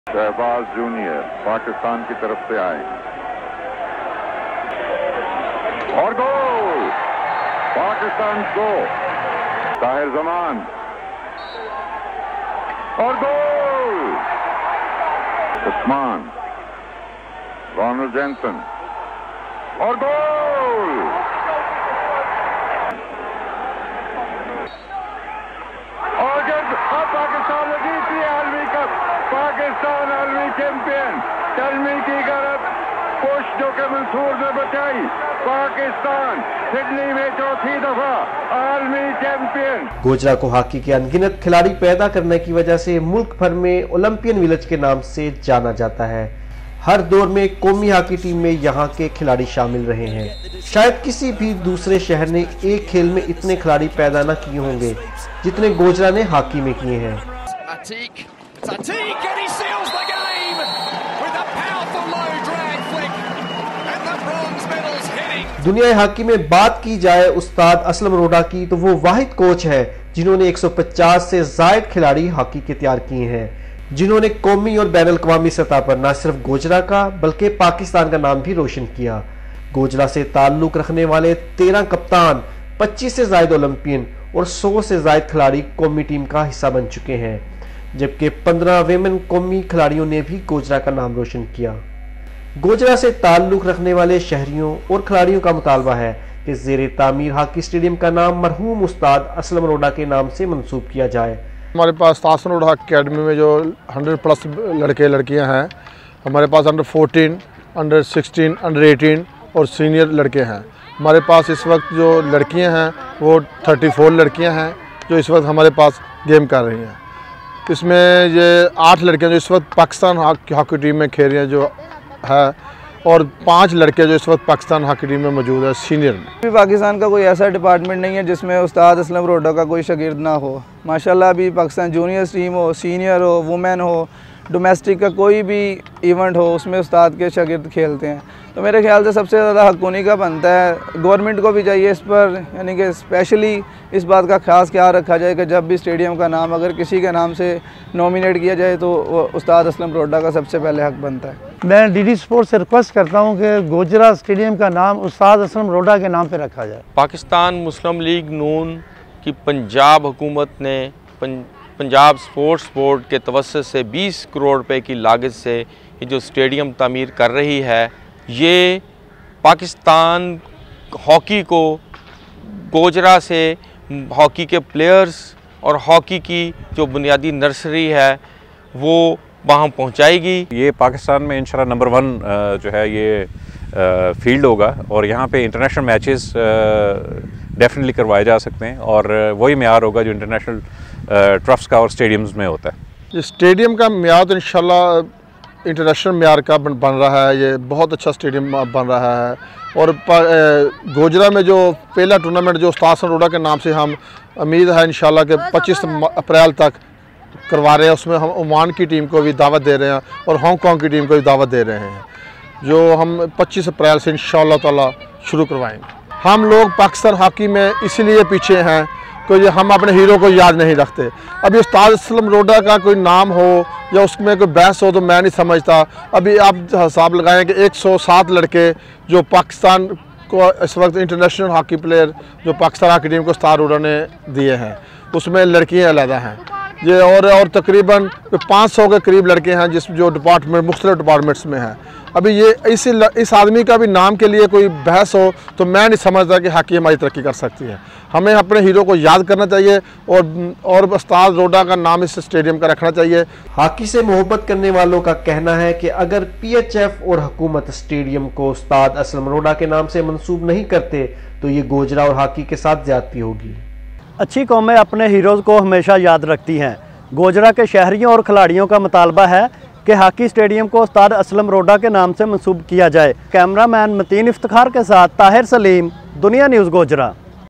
Shahbaz junior Pakistan की तरफ से आए और गोल पाकिस्तान को। ताहिर जमान और गोल उस्मान, रोनाल्ड जेंसन और गोल। और पाकिस्तान ने जीती है आलमी कप। पाकिस्तान आलमी चैंपियन। कलमी की गरज कोश जो के मंसूर ने बचाई। पाकिस्तान सिडनी में चौथी दफा आलमी चैंपियन। गोजरा को हॉकी के अनगिनत खिलाड़ी पैदा करने की वजह से मुल्क भर में ओलंपियन विलेज के नाम से जाना जाता है। हर दौर में कौमी हॉकी टीम में यहाँ के खिलाड़ी शामिल रहे हैं। शायद किसी भी दूसरे शहर ने एक खेल में इतने खिलाड़ी पैदा न किए होंगे जितने गोजरा ने हॉकी में किए हैं। दुनिया हॉकी में बात की जाए उस्ताद असलम रोडा की, तो वो वाहिद कोच है जिन्होंने 150 से ज्यादा खिलाड़ी हॉकी के तैयार किए हैं, जिन्होंने कौमी और बैनुल अक़वामी सतह पर न सिर्फ गोजरा का बल्कि पाकिस्तान का नाम भी रोशन किया। गोजरा से ताल्लुक रखने वाले 13 कप्तान, 25 से ज्यादा ओलंपियन और 100 से ज्यादा खिलाड़ी कौमी टीम का हिस्सा बन चुके हैं, जबकि 15 वेमेन कौमी खिलाड़ियों ने भी गोजरा का नाम रोशन किया। गोजरा से ताल्लुक रखने वाले शहरियों और खिलाड़ियों का मुतालबा है कि ज़ेरे तामीर हॉकी स्टेडियम का नाम मरहूम उस्ताद असलम रोडा के नाम से मंसूब किया जाए। हमारे पास असलम रोडा अकेडमी में जो 100+ लड़के लड़कियां हैं, हमारे पास अंडर 14, अंडर 16, अंडर 18 और सीनियर लड़के हैं। हमारे पास इस वक्त जो लड़कियां हैं वो 34 लड़कियां हैं जो इस वक्त हमारे पास गेम कर रही हैं। इसमें ये 8 लड़कियां जो इस वक्त पाकिस्तान हॉकी टीम में खेल रही हैं जो है, और 5 लड़के जो इस वक्त पाकिस्तान हॉकी टीम में मौजूद है सीनियर में। अभी पाकिस्तान का कोई ऐसा डिपार्टमेंट नहीं है जिसमें उस्ताद असलम रोडा का कोई शागिर्द ना हो। माशाल्लाह अभी पाकिस्तान जूनियर टीम हो, सीनियर हो, वुमेन हो, डोमेस्टिक का कोई भी इवेंट हो, उसमें उस्ताद के शागिर्द खेलते हैं। तो मेरे ख्याल से सबसे ज़्यादा हक उन्हीं का बनता है। गवर्नमेंट को भी चाहिए इस पर, यानी कि स्पेशली इस बात का खास ख्याल रखा जाए कि जब भी स्टेडियम का नाम अगर किसी के नाम से नॉमिनेट किया जाए तो उस्ताद असलम रोडा का सबसे पहले हक बनता है। मैं डीडी स्पोर्ट्स से रिक्वेस्ट करता हूं कि गोजरा स्टेडियम का नाम उस्ताद असलम रोडा के नाम पे रखा जाए। पाकिस्तान मुस्लिम लीग नून की पंजाब हुकूमत ने पंजाब स्पोर्ट्स बोर्ड के तवस्सुत से 20 करोड़ रुपए की लागत से ये जो स्टेडियम तामीर कर रही है, ये पाकिस्तान हॉकी को गोजरा से हॉकी के प्लेयर्स और हॉकी की जो बुनियादी नर्सरी है वो वहाँ पहुँचाएगी। ये पाकिस्तान में इंशाल्लाह नंबर 1 जो है ये फील्ड होगा और यहाँ पे इंटरनेशनल मैचेस डेफिनेटली करवाए जा सकते हैं और वही म्यार होगा जो इंटरनेशनल ट्रफ्स का और स्टेडियम्स में होता है। ये स्टेडियम का म्यार तो इंशाल्लाह इंटरनेशनल म्यार का बन रहा है। ये बहुत अच्छा स्टेडियम बन रहा है और गोजरा में जो पहला टूर्नामेंट जो उस्ताद असलम रोडा के नाम से हम उम्मीद है इंशाल्लाह कि 25 अप्रैल तक करवा रहे हैं। उसमें हम ओमान की टीम को भी दावत दे रहे हैं और हांगकॉन्ग की टीम को भी दावत दे रहे हैं, जो हम 25 अप्रैल से इंशाल्लाह ताला शुरू करवाएंगे। हम लोग पाकिस्तान हॉकी में इसीलिए पीछे हैं कि हम अपने हीरो को याद नहीं रखते। अभी उस्ताद असलम रोडा का कोई नाम हो या उसमें कोई बहस हो तो मैं नहीं समझता। अभी आप हिसाब लगाएं कि 107 लड़के जो पाकिस्तान को इस वक्त इंटरनेशनल हॉकी प्लेयर जो पाकिस्तान हॉकी टीम को उस्ताद रोडा ने दिए हैं, उसमें लड़कियाँ अलहदा हैं ये और तकरीबन 500 के करीब लड़के हैं जिस जो डिपार्टमेंट मुख्तलिफ डिपार्टमेंट्स में हैं। अभी ये इस आदमी का भी नाम के लिए कोई बहस हो तो मैं नहीं समझता कि हॉकी हमारी तरक्की कर सकती है। हमें अपने हीरो को याद करना चाहिए और उस्ताद रोडा का नाम इस स्टेडियम का रखना चाहिए। हॉकी से मोहब्बत करने वालों का कहना है कि अगर PHF और हुकूमत स्टेडियम को उस्ताद असलम रोडा के नाम से मंसूब नहीं करते तो ये गोजरा और हॉकी के साथ ज्यादती होगी। अच्छी कौमें अपने हीरोज़ को हमेशा याद रखती हैं। गोजरा के शहरियों और खिलाड़ियों का मुतालबा है कि हॉकी स्टेडियम को उस्ताद असलम रोडा के नाम से मंसूब किया जाए। कैमरामैन मतीन इफ्तिखार के साथ ताहिर सलीम, दुनिया न्यूज़ गोजरा।